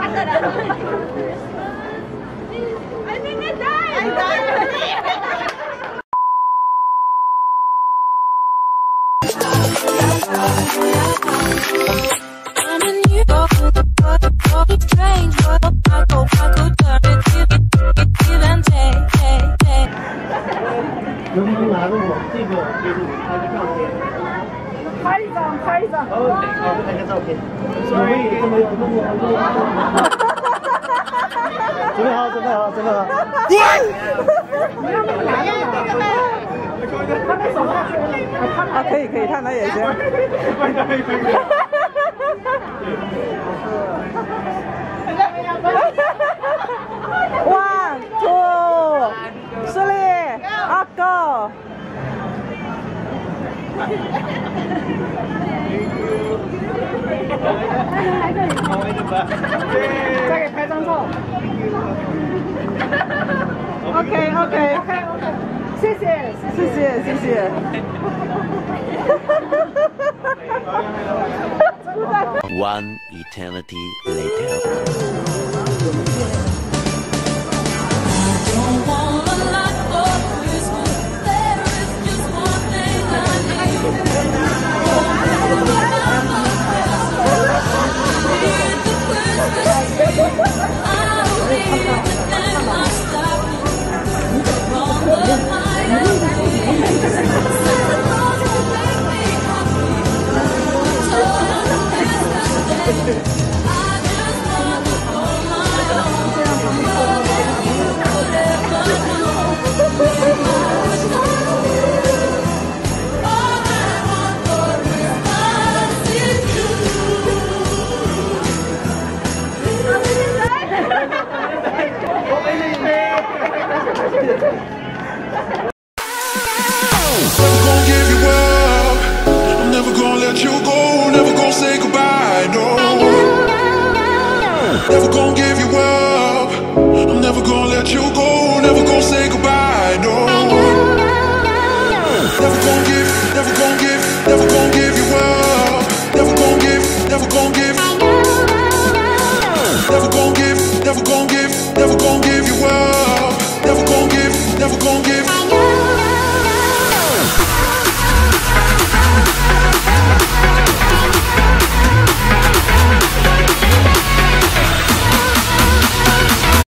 I think I died. I died. 能不能拿着我这个给你拍个照片？ 拍一张，拍一张。 哦，拍个照片。我们也这么有动作。准备好，准备好，准备好。 你要那个拿样的这个。他们手上啊，可以可以，看他眼睛。One, two, three, go！ 来这里，再给拍张照。 OK， 谢谢。 One eternity later. Never gonna give you up. I'm never gonna let you go.